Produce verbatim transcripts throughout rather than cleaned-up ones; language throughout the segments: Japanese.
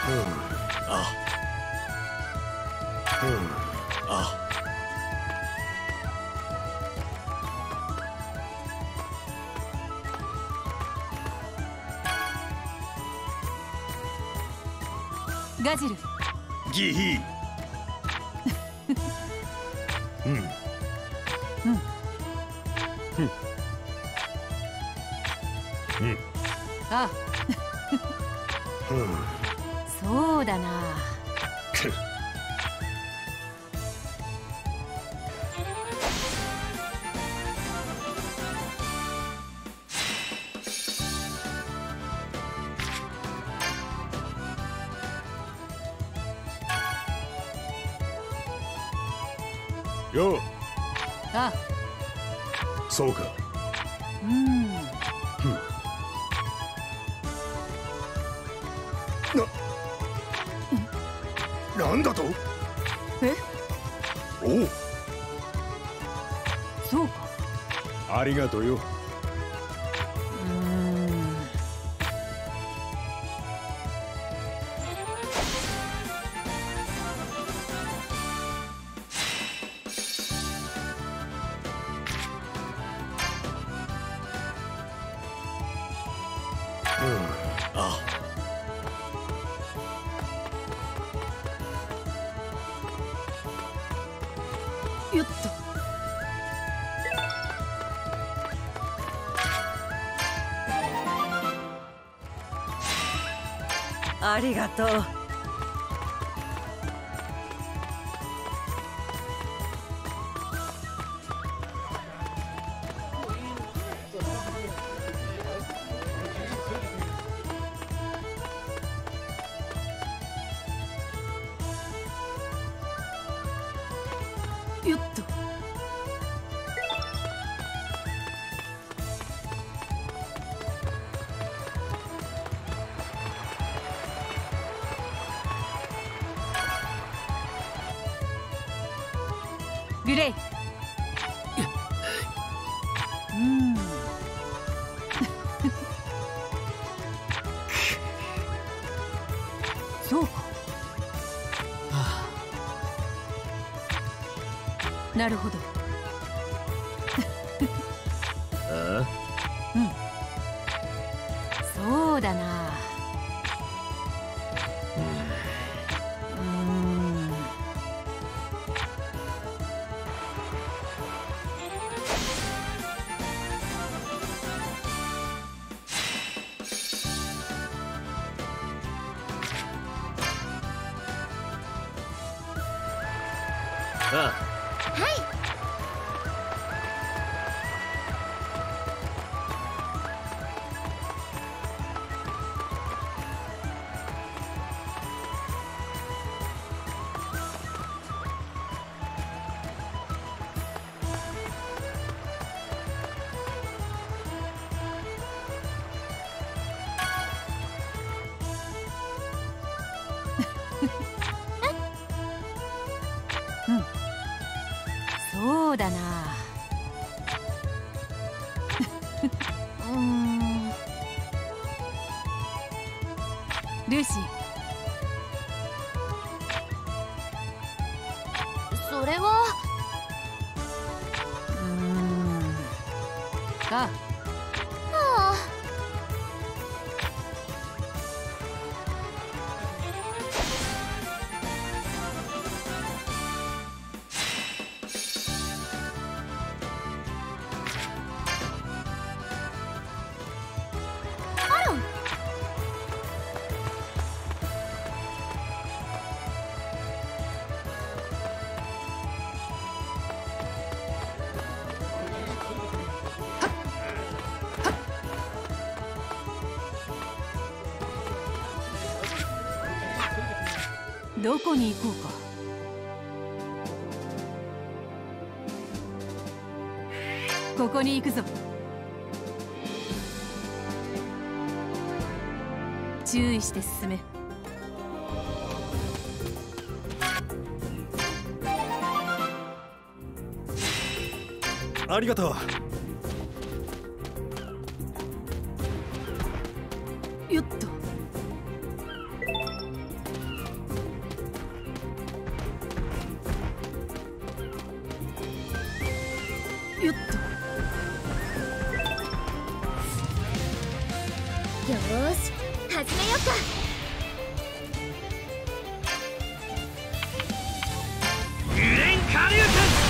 あうんあガジルギヒうんうんうんうんあうんそうだな。 ようあそうかうんな、なんだとえおうそうかありがとうようーんあよっとありがとう。よっとグレイうんそうかなるほどあうんそうだな。うーんあそうだな。うーんルーシーそれはうーんああどこに行こうか。ここに行くぞ。注意して進め。 ありがとうよっとよーし始めようか。 グレンカリュウ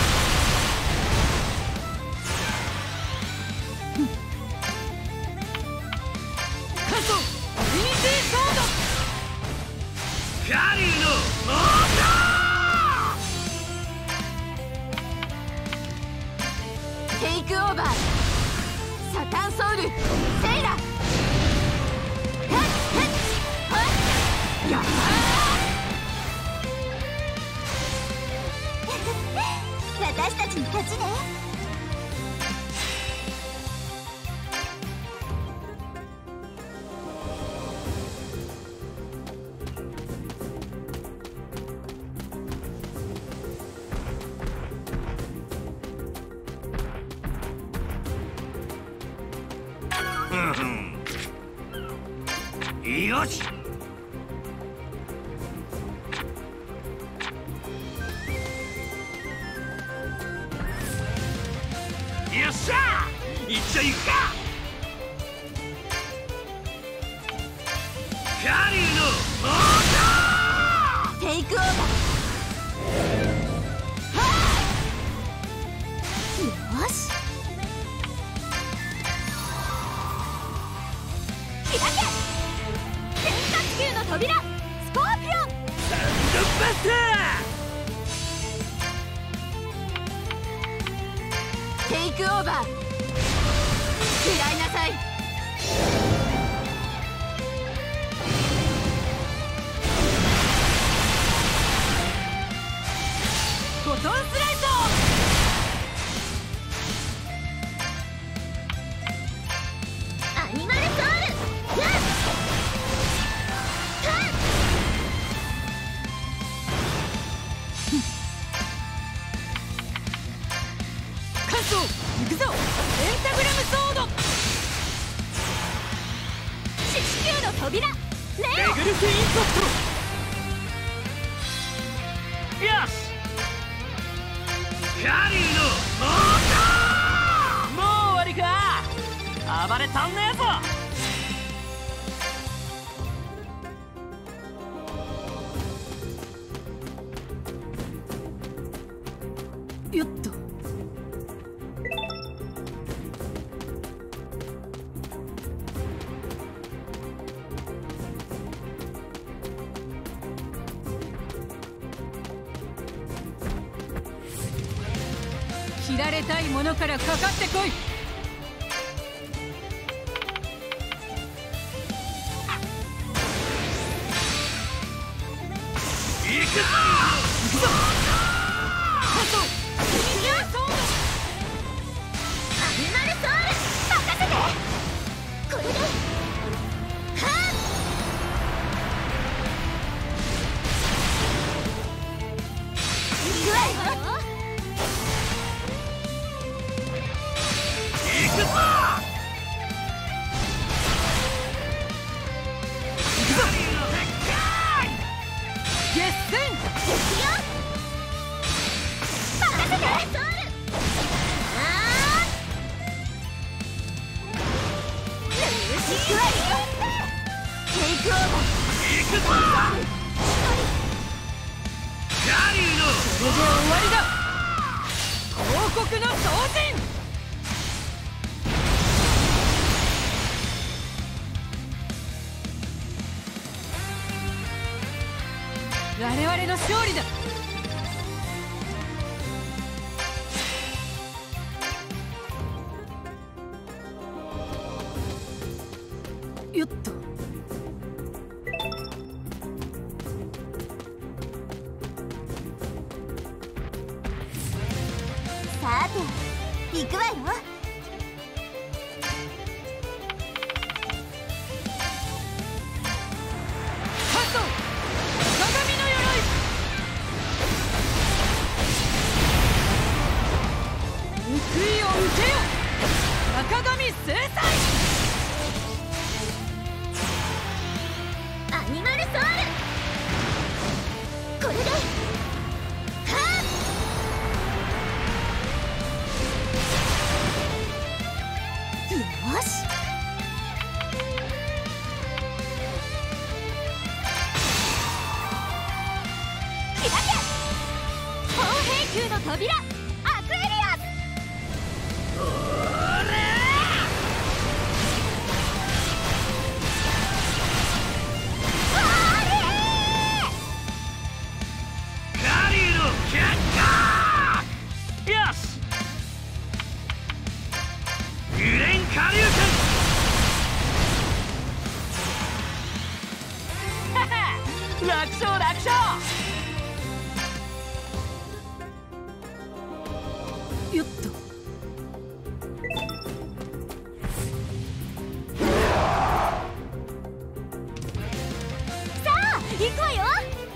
カソユニティソードカリュウのモータテイクオーバーサタンソウルセイラやっ私たちの勝ちね。 ーよしよっしゃー、いっちょいくか。カリュウのモータテイクオーバーよし開け変化球の扉スコーピオン。 ーサンドバスタテイクオーバー食らいなさい。フォトンスライドアニマルソウルやっカソ行くぞペンタグラムソード四死球の扉レオ。 レグルスインパクト。よしカリュウのモーター。もう終わりか。暴れたんねえぞ。 よっと切られたいものからかかってこい。 行くぞカソユニティソードアニマルソウル任せて。これではっ行くわよ。 行くぞ。 決戦行くよ任せてソウルあールーシーワイテイクオーバー行くぞ。カリュウのこれで終わりだ。広告の同人我々の勝利だ。よっとさて行くわよ。 カソ鏡の鎧報いを受けよ中神制裁。 アニマルソウルこれではっ扉アクエリアス。 カリの結果。よし。グレンカリュウ君。楽勝楽勝。 よっと。 さあ行くわよ。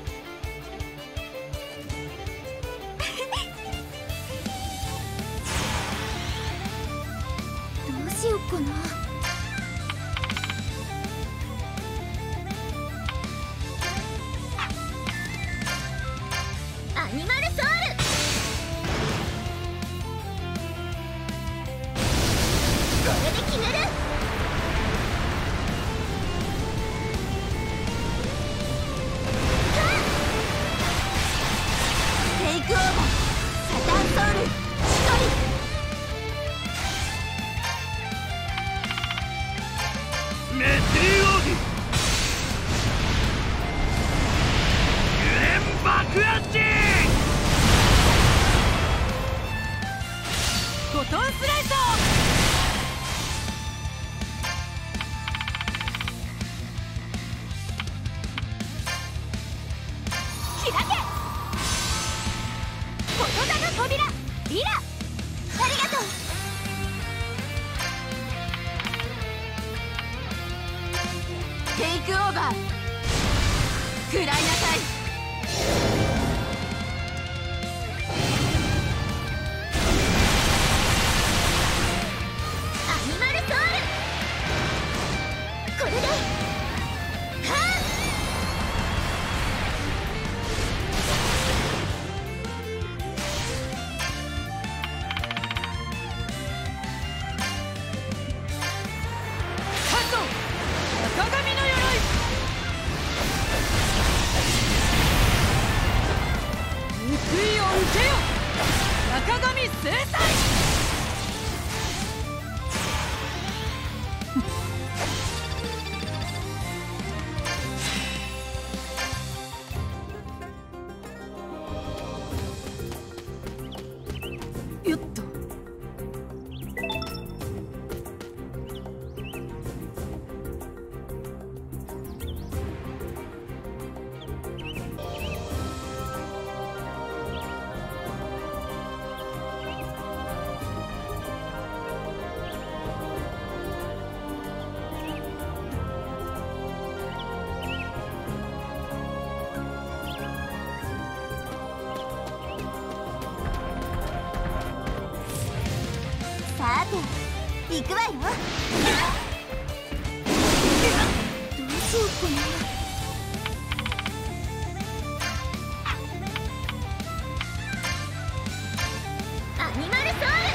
どうしよっかな。アニマルソウル。これで決める。テイクオーバーサタンソウルしこメッテリーオーディグレン爆発。 フォトンスライサ開け。フォトタの扉リラ。ありがとう。 テイクオーバー食らいなさい。 アニマルソウル。これではカット赤髪の鎧。報いを受けよ赤髪制裁。よっと。 さて行くわよ。どうしようかな。アニマルソウル。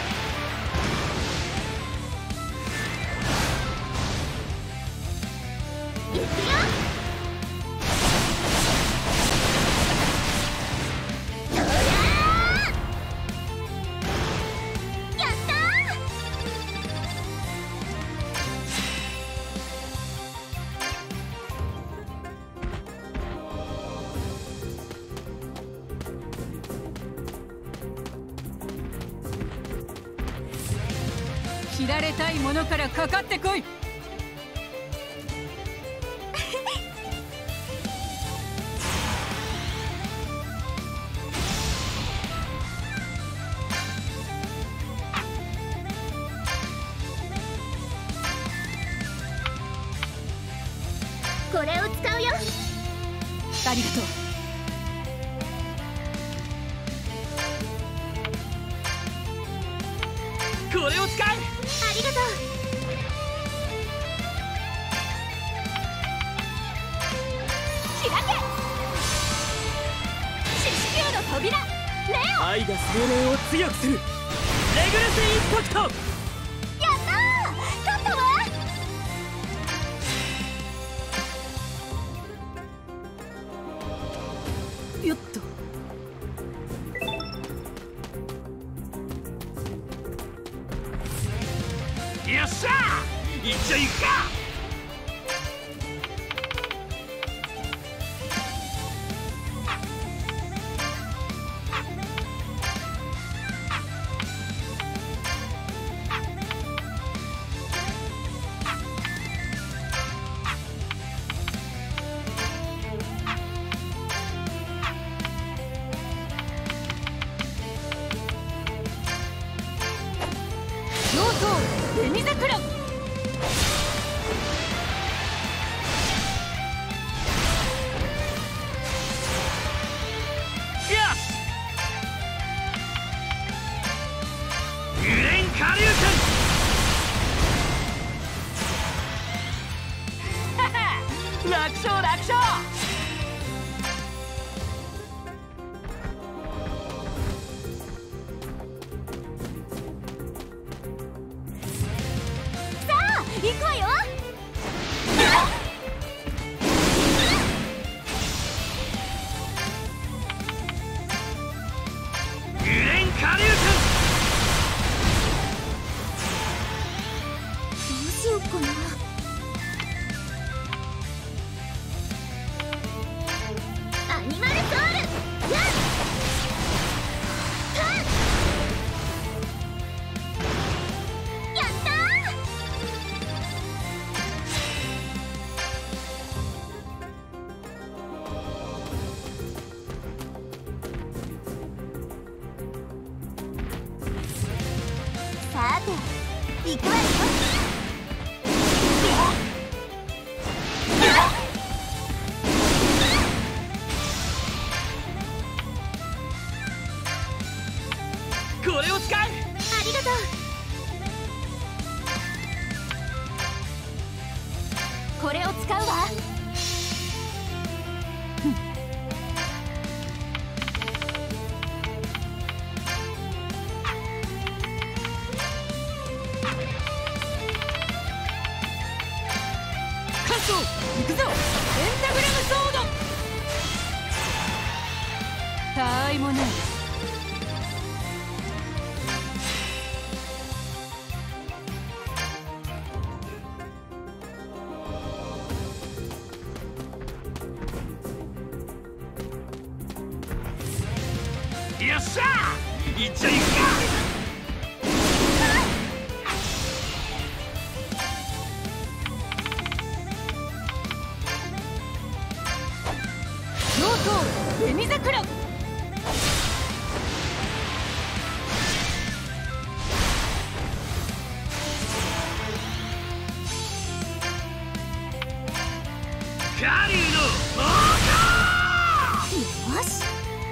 行くよ。そりゃーやった切られたいものからかかってこい。 これを使うよ。 ありがとう。 これを使う。 ありがとう。開け。獅子球の扉レオ。 愛が青年を強くするレグルスインパクト。 やったー勝ったわ。 よっと。 ちゃいくか。 紅桜。 楽勝楽勝。 さあ行くわよ。 グレンカリュウどうしよっかな。アニマルソウルやっやったー。さて行くわよ。 これを使う。 ありがとう。これを使うわ。 カット行くぞ。ペンタグラムソード。たわいもない。 よっしゃー、いっちゃいくか。 上等紅桜。 カリーの猛よし。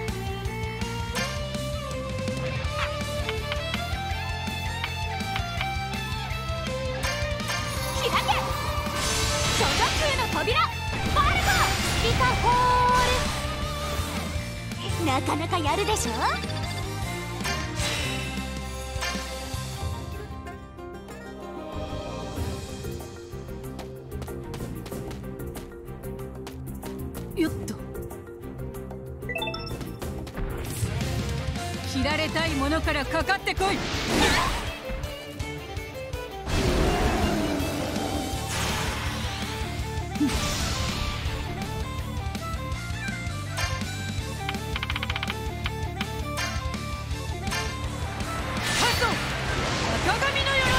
開け。所属への扉バルコリカホール。なかなかやるでしょ。 よっと。切られたいものからかかってこい。赤髪の鎧。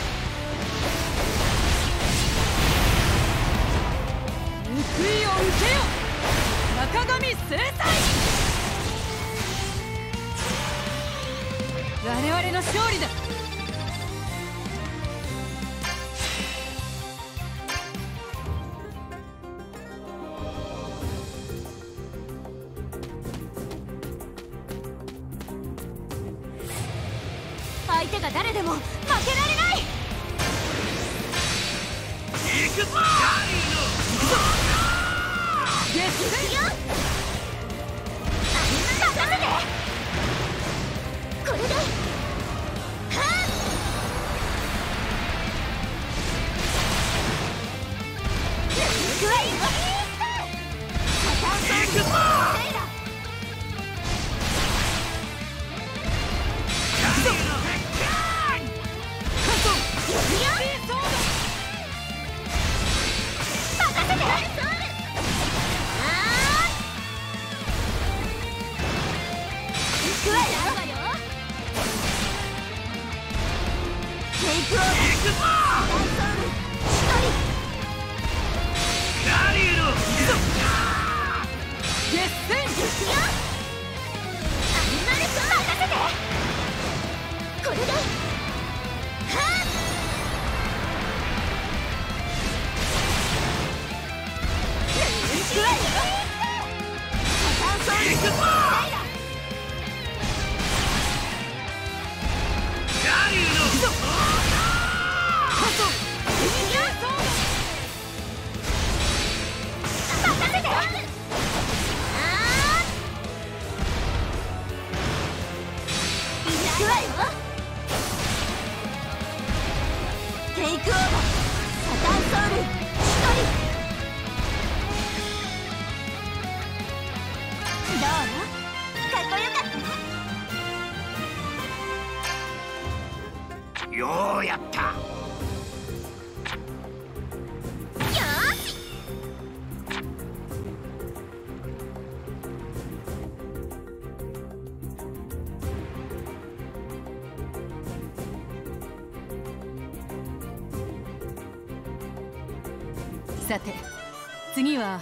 報いを受けよ。赤髪制裁。我々の勝利だ。 相手が誰でも負けられない。 行くぞ。 ゲッツよっ任せて。これではっ行くわよ。 行くぞ。 カット。 行くよ。 さて次は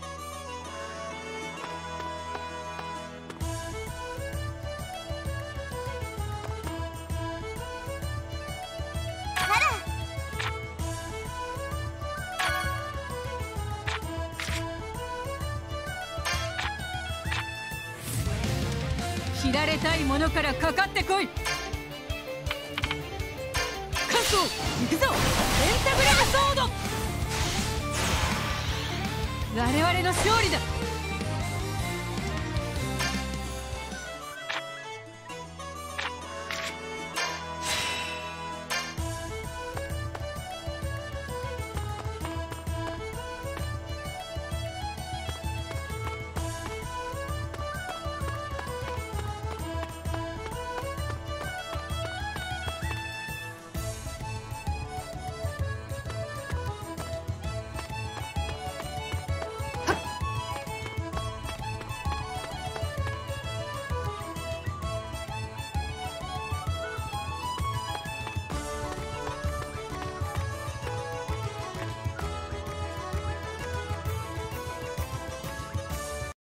切られたいものからかかってこい。関東行くぞ、ペンタグラムソード。我々の勝利だ。